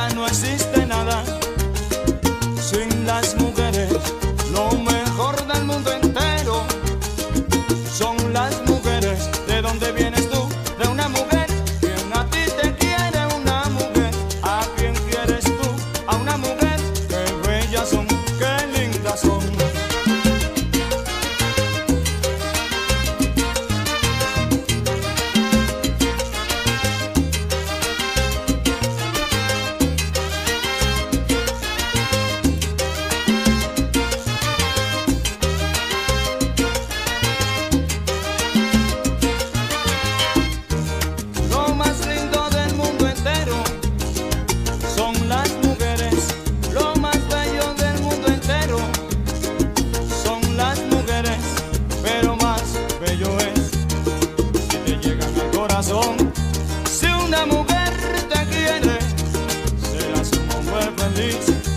ya no existe nada sin las mujeres. Lo mejor del mundo entero son las mujeres. ¿De dónde vienes tú? De una mujer. ¿Quién a ti te quiere? Una mujer. ¿A quién quieres tú? A una mujer. Qué bellas son, qué lindas son. Si una mujer te quiere, serás un hombre feliz.